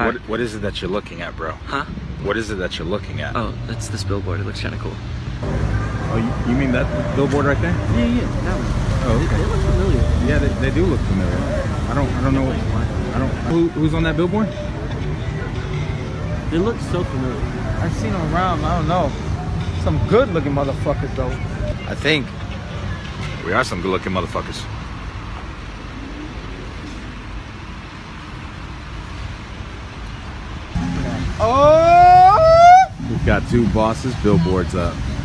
Hi. What is it that you're looking at, bro? Huh? What is it that you're looking at? Oh, that's this billboard. It looks kind of cool. Oh, you mean that billboard right there? Yeah, that one. Oh, okay. They look familiar. Yeah, they do look familiar. I don't know. Who's on that billboard? They look so familiar. I've seen them around. I don't know. Some good-looking motherfuckers though. I think we are some good-looking motherfuckers. Oh! We've got 2 Bosses Billboards up.